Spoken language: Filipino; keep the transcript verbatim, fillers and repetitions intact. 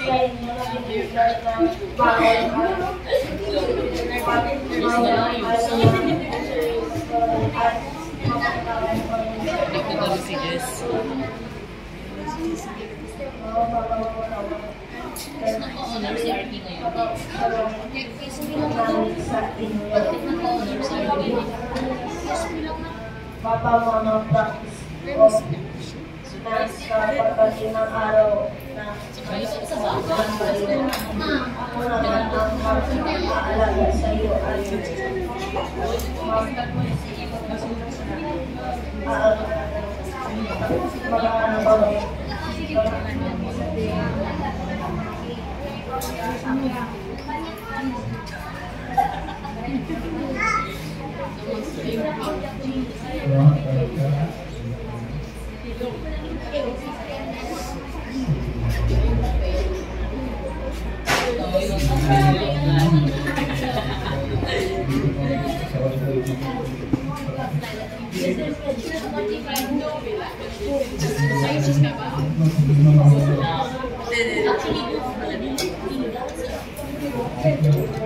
Naka-honor si R T ngayon. Naka-honor si R T. Papa, mama, practice of dance sa pagkasinang araw na Surprise sa bata. ako naman ang mag-aalaga sa iyo ay mag-aalaga ba mo? Actually,